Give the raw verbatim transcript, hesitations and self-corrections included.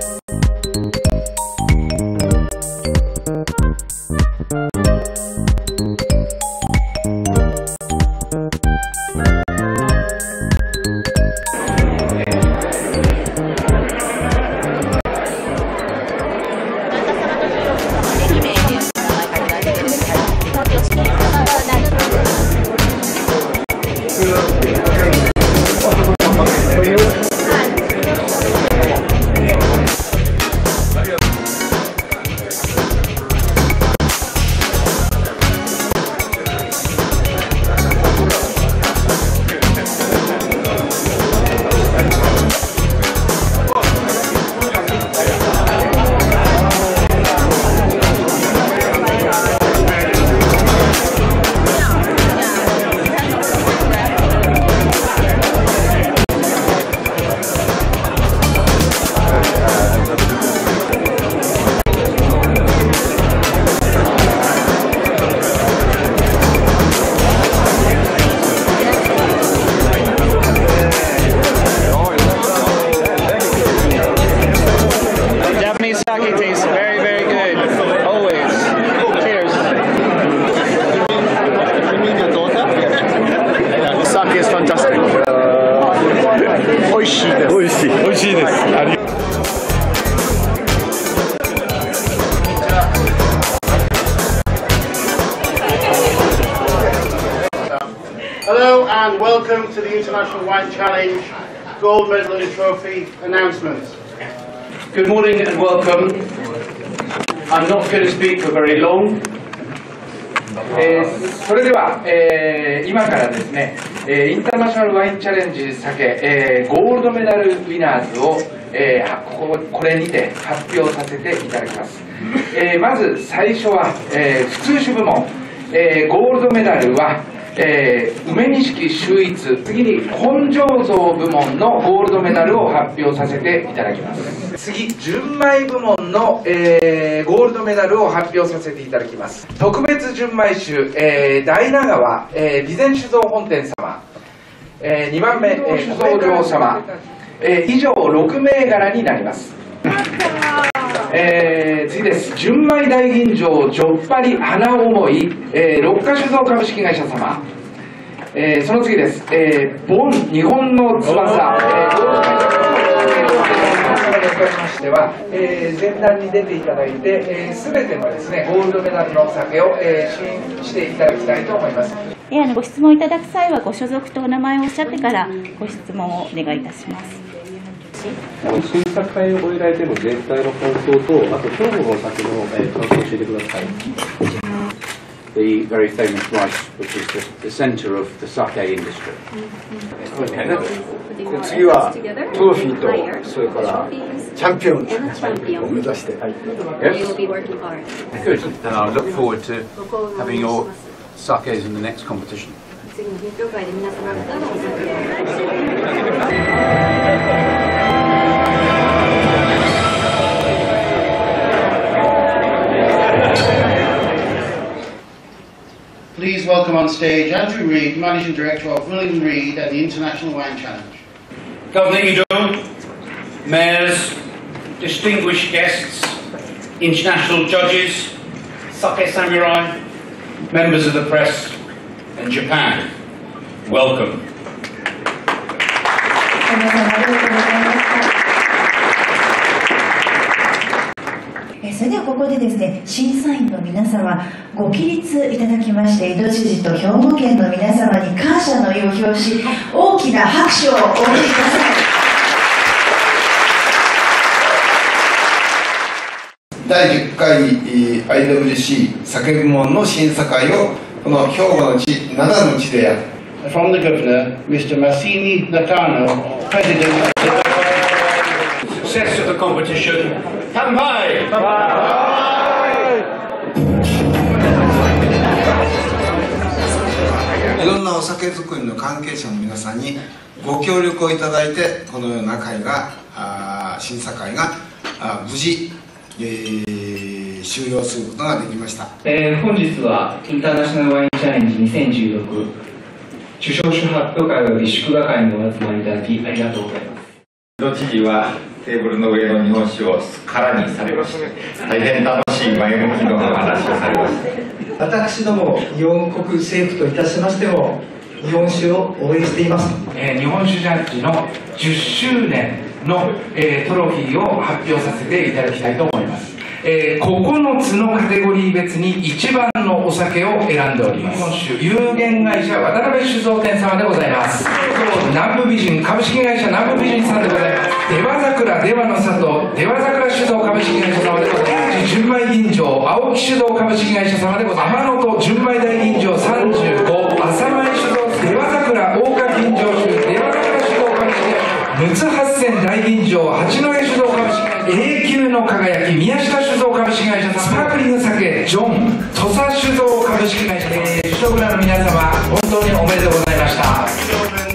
Sake tastes very, very good. Always. Cheers. The sake is fantastic. Oishii desu. Oishii. Oishii desu. Hello and welcome to the International Wine Challenge Gold Medal and Trophy announcement. Good morning and welcome. I'm not going to speak for very long. えー、それでは、えー、今からですね、えー、インターナショナルワインチャレンジ酒、えー、ゴールドメダルウィナーズを、えー、こ, これにて発表させていただきます。えー、まず最初は、えー、普通酒部門、えー、ゴールドメダルはえー、梅錦秀逸、次に本醸造部門のゴールドメダルを発表させていただきます。次、純米部門の、えー、ゴールドメダルを発表させていただきます。特別純米酒、えー、大納川、えー、備前酒造本店様、えー、にばんめ、えー、酒造業様、えー、以上ろく銘柄になります。えー、次です。純米大吟醸じょっぱり花思い、えー、六花酒造株式会社様、えー、その次です。えー、ボン日本の翼、えー、ゴールド会社におかれましては、えー、前段に出ていただいて、えー、全てのですねゴールドメダルのお酒を、えー、試飲していただきたいと思います。 えー、あのご質問いただく際はご所属とお名前をおっしゃってからご質問をお願いいたします。 審査会をご依頼でも全体の感想と、あと兵庫のお酒の、えー、感想を教えてください。 The very famous rice, which is the, the center of the sake industry. 次はトロフィーとそれからチャンピオンを目指して。 Yes. Good. Then I look forward to having your sakes in the next competition. Please welcome on stage Andrew Reid, Managing Director of William Reid and the International Wine Challenge. Governor Ido, mayors, distinguished guests, international judges, sake samurai, members of the press, and Japan, welcome. それではここでですね、審査員の皆様、ご起立いただきまして、井戸知事と兵庫県の皆様に感謝の意を表し、大きな拍手をお送りください。 だいじゅっかい アイダブリューシー 酒部門の審査会をこの兵庫の地、灘の地でやる。 From the Governor, Mister Massini Natano, President of the Success of the competition. Kanpai! Kanpai! いろんなお酒造りの関係者の皆さんにご協力をいただいて、このような会が、あ審査会があ無事、えー、終了することができました。 えー、本日はインターナショナルワインチャレンジにせんじゅうろく受賞者発表会および祝賀会にお集まりいただきありがとうございます。 井戸知事はテーブルの上の日本酒を空にされまして、大変楽しい前向きの話をされました。 私ども日本国政府といたしましても日本酒を応援しています、 えー、日本酒ジャッジのじゅっしゅうねんの、えー、トロフィーを発表させていただきたいと思います。えー、ここのつのカテゴリー別に一番のお酒を選んでおります。日本酒有限会社渡辺酒造店様でございます。南部美人株式会社南部美人さんでございます。出羽桜出羽の里出羽桜酒造株式会社様でございます。純米吟醸青木酒造株式会社様でございます。天野と純米大吟醸さんじゅうご朝米酒造出羽桜大岡吟醸酒出羽桜酒造株式会社陸奥八千大吟醸八戸酒造株式会社永久の輝き宮下酒造株式会社スパークリング酒ジョン土佐酒造株式会社、えー、酒造蔵の皆様本当におめでとうございました。